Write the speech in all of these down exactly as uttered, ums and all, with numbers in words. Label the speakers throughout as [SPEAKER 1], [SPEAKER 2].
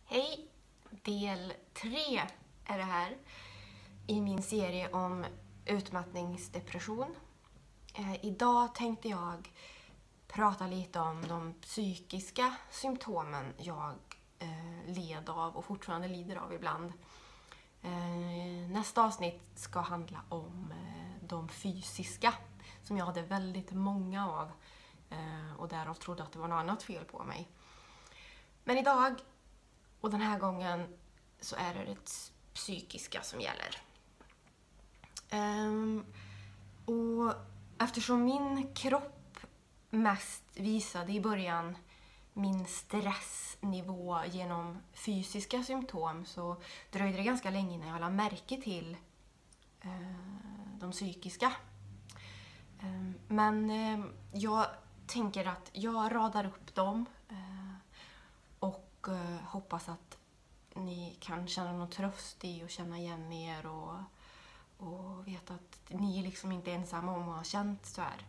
[SPEAKER 1] Hej! Del tre är det här i min serie om utmattningsdepression. Eh, idag tänkte jag prata lite om de psykiska symptomen jag eh, led av och fortfarande lider av ibland. Eh, nästa avsnitt ska handla om eh, de fysiska som jag hade väldigt många av eh, och därav trodde att det var något annat fel på mig. Men idag och den här gången så är det det psykiska som gäller. Um, och eftersom min kropp mest visade i början min stressnivå genom fysiska symptom så dröjde det ganska länge innan jag lade märke till uh, de psykiska. Um, men uh, jag tänker att jag radar upp dem uh, och uh, hoppas att ni kan känna någon tröst i och känna igen er och, och veta att ni liksom inte är ensamma om att ha känt så här.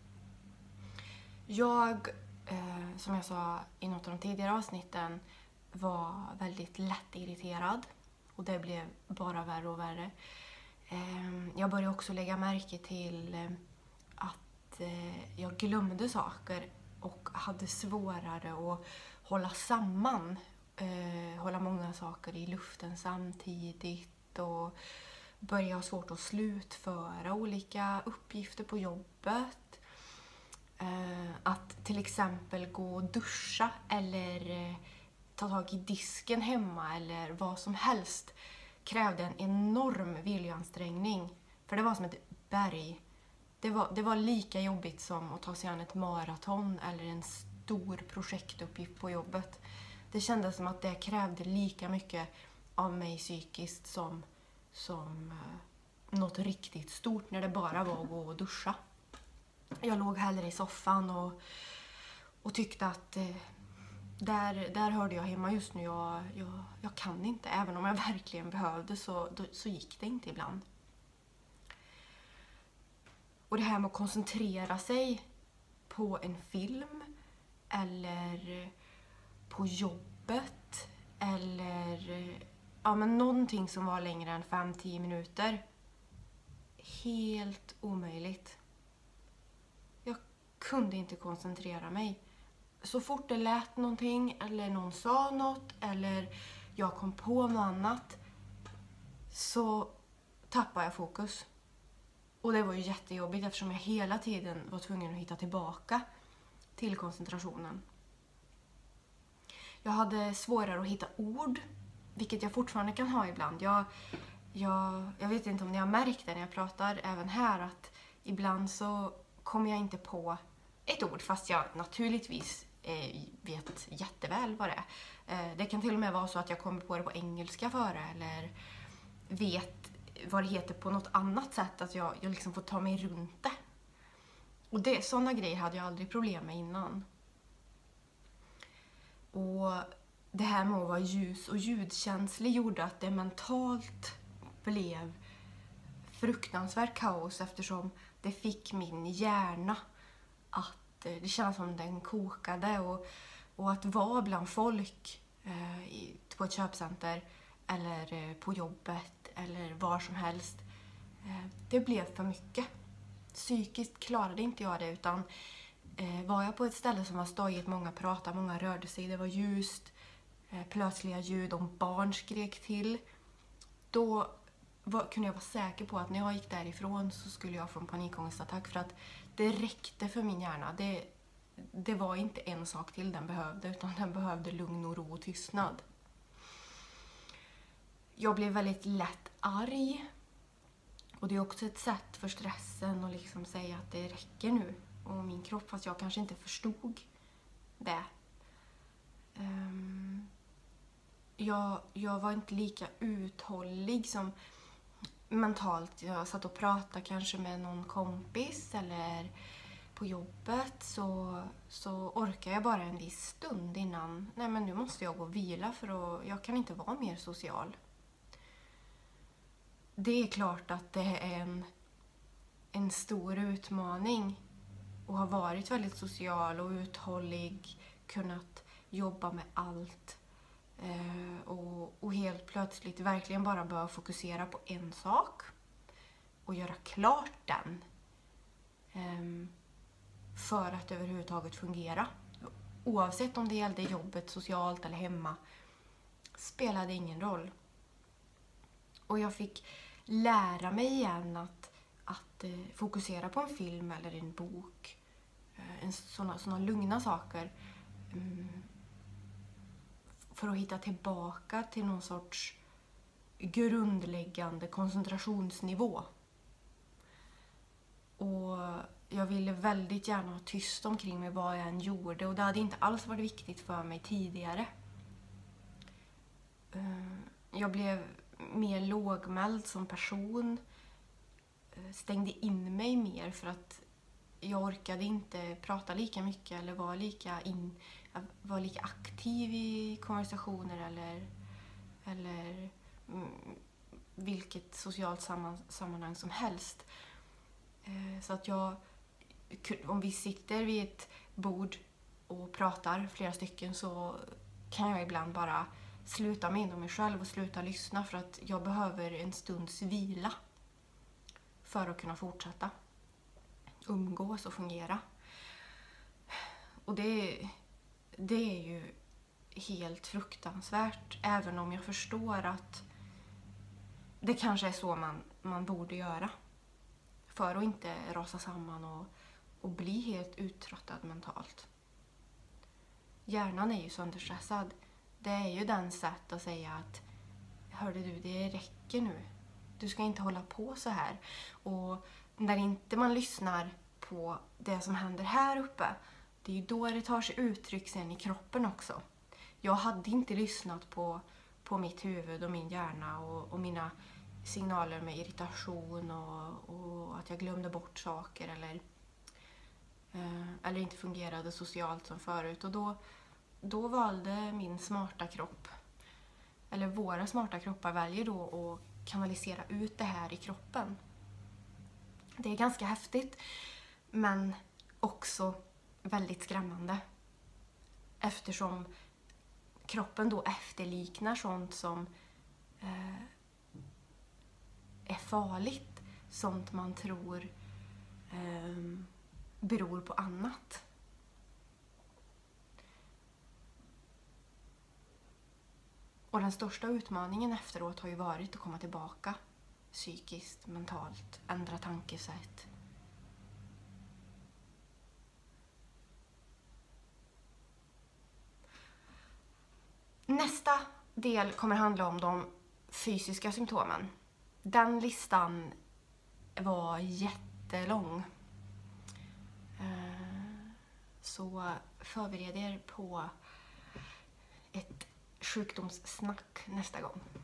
[SPEAKER 1] Jag, eh, som jag sa i något av de tidigare avsnitten, var väldigt lätt irriterad och det blev bara värre och värre. Eh, jag började också lägga märke till eh, att eh, jag glömde saker och hade svårare att hålla samman. Uh, hålla många saker i luften samtidigt och börja ha svårt att slutföra olika uppgifter på jobbet. Uh, att till exempel gå och duscha eller uh, ta tag i disken hemma eller vad som helst krävde en enorm viljansträngning. För det var som ett berg. Det var, det var lika jobbigt som att ta sig an ett maraton eller en stor projektuppgift på jobbet. Det kändes som att det krävde lika mycket av mig psykiskt som, som eh, något riktigt stort när det bara var att gå och duscha. Jag låg hellre i soffan och, och tyckte att eh, där, där hörde jag hemma just nu. Jag, jag, jag kan inte, även om jag verkligen behövde så, då, så gick det inte ibland. Och det här med att koncentrera sig på en film eller på jobbet eller ja, men någonting som var längre än fem till tio minuter. Helt omöjligt. Jag kunde inte koncentrera mig. Så fort det lät någonting eller någon sa något eller jag kom på något annat så tappade jag fokus. Och det var ju jättejobbigt eftersom jag hela tiden var tvungen att hitta tillbaka till koncentrationen. Jag hade svårare att hitta ord, vilket jag fortfarande kan ha ibland. Jag, jag, jag vet inte om ni har märkt det när jag pratar även här, att ibland så kommer jag inte på ett ord fast jag naturligtvis eh, vet jätteväl vad det är. Eh, det kan till och med vara så att jag kommer på det på engelska före eller vet vad det heter på något annat sätt, att jag, jag liksom får ta mig runt det. Och det, sådana grejer hade jag aldrig problem med innan. Och det här med att vara ljus- och ljudkänslig gjorde att det mentalt blev fruktansvärt kaos eftersom det fick min hjärna att det känns som den kokade och, och att vara bland folk eh, i, på ett köpcenter eller eh, på jobbet eller var som helst. Eh, det blev för mycket. Psykiskt klarade inte jag det utan Eh, var jag på ett ställe som var stojigt, många pratade, många rörde sig, det var ljust, eh, plötsliga ljud, om barn skrek till, då var, kunde jag vara säker på att när jag gick därifrån så skulle jag få en panikångestattack för att det räckte för min hjärna. Det, det var inte en sak till den behövde utan den behövde lugn och ro och tystnad. Jag blev väldigt lätt arg och det är också ett sätt för stressen att liksom säga att det räcker nu. Och min kropp, fast jag kanske inte förstod det. Um, jag, jag var inte lika uthållig som mentalt. Jag satt och pratade kanske med någon kompis eller på jobbet så, så orkar jag bara en viss stund innan. Nej, men nu måste jag gå och vila för att, jag kan inte vara mer social. Det är klart att det är en, en stor utmaning. Och har varit väldigt social och uthållig, kunnat jobba med allt. Eh, och, och helt plötsligt verkligen bara börja fokusera på en sak och göra klart den um, för att överhuvudtaget fungera. Oavsett om det gällde jobbet, socialt eller hemma, spelade ingen roll. Och jag fick lära mig igen att, att eh, fokusera på en film eller en bok. Eh, en, såna, såna lugna saker. Mm, för att hitta tillbaka till någon sorts grundläggande koncentrationsnivå. Och jag ville väldigt gärna ha tyst omkring mig vad jag än gjorde. Och det hade inte alls varit viktigt för mig tidigare. Uh, jag blev mer lågmäld som person. Uh, stängde in mig mer för att jag orkade inte prata lika mycket eller vara lika, in, var lika aktiv i konversationer eller, eller mm, vilket socialt samman, sammanhang som helst. Uh, så att jag, om vi sitter vid ett bord och pratar flera stycken, så kan jag ibland bara sluta mig inom mig själv och sluta lyssna för att jag behöver en stunds vila för att kunna fortsätta umgås och fungera. Och det, det är ju helt fruktansvärt, även om jag förstår att det kanske är så man, man borde göra för att inte rasa samman och, och bli helt uttröttad mentalt. Hjärnan är ju sönderstressad. Det är ju den sätt att säga att hörde du, det räcker nu. Du ska inte hålla på så här. Och när inte man lyssnar på det som händer här uppe, det är ju då det tar sig uttryck sen i kroppen också. Jag hade inte lyssnat på, på mitt huvud och min hjärna och, och mina signaler med irritation och, och att jag glömde bort saker eller, eh, eller inte fungerade socialt som förut. Och då Då valde min smarta kropp, eller våra smarta kroppar väljer då att kanalisera ut det här i kroppen. Det är ganska häftigt, men också väldigt skrämmande. Eftersom kroppen då efterliknar sånt som eh, är farligt. Sånt man tror eh, beror på annat. Och den största utmaningen efteråt har ju varit att komma tillbaka psykiskt, mentalt, ändra tankesätt. Nästa del kommer handla om de fysiska symptomen. Den listan var jättelång. Så förbered er på ett sjukdomssnack nästa gång.